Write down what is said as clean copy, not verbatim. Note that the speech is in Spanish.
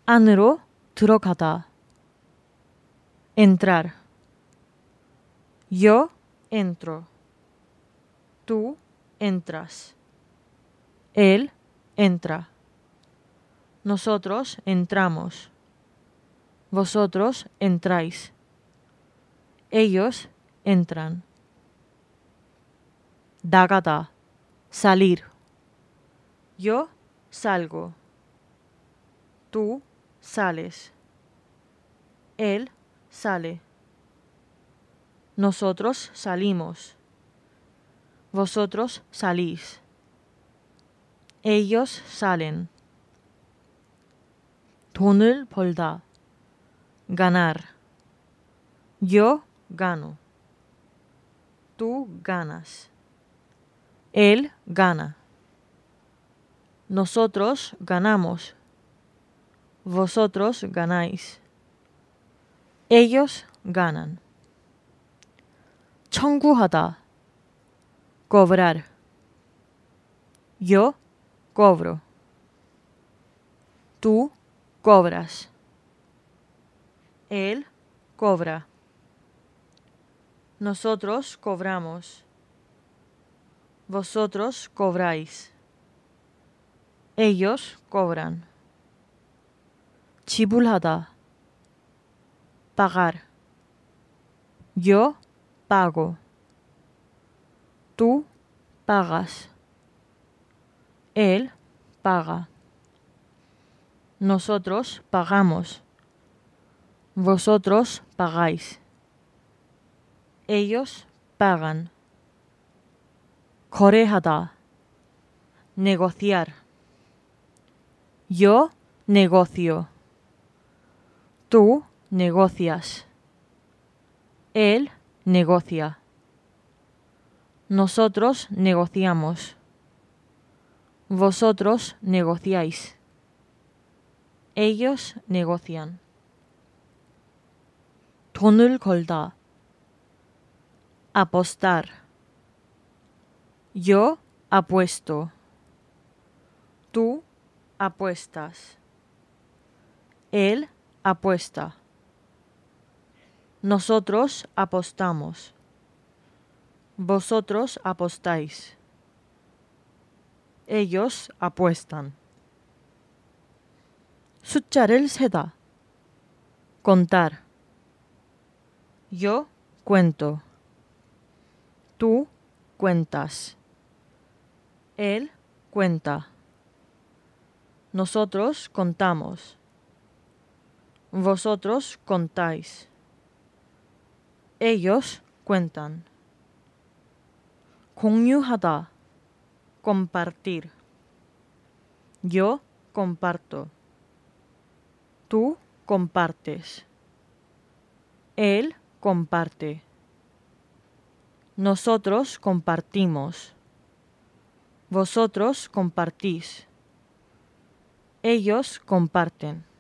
안으로 들어가다. Entrar. Yo entro. Tú entras. Él entra. Nosotros entramos. Vosotros entráis. Ellos entran. 나가다. Salir. Yo salgo. Tú sales. Él sale. Nosotros salimos. Vosotros salís. Ellos salen. 돈을 벌다. Ganar. Yo gano. Tú ganas. Él gana. Nosotros ganamos. Vosotros ganáis. Ellos ganan. 청구하다. Cobrar. Yo cobro. Tú cobras. Él cobra. Nosotros cobramos. Vosotros cobráis. Ellos cobran. 지불하다. Pagar. Yo pago. Tú pagas. Él paga. Nosotros pagamos. Vosotros pagáis. Ellos pagan. 거래하다. Negociar. Yo negocio. Tú negocias. Él negocia. Nosotros negociamos. Vosotros negociáis. Ellos negocian. 돈을 걸다. Apostar. Yo apuesto. Tú apuestas. Él apuesta. Nosotros apostamos. Vosotros apostáis. Ellos apuestan. 숫자를 세다. Contar. Yo cuento. Tú cuentas. Él cuenta. Nosotros contamos. Vosotros contáis. Ellos cuentan. 공유하다. Compartir. Yo comparto. Tú compartes. Él comparte. Nosotros compartimos. Vosotros compartís. Ellos comparten.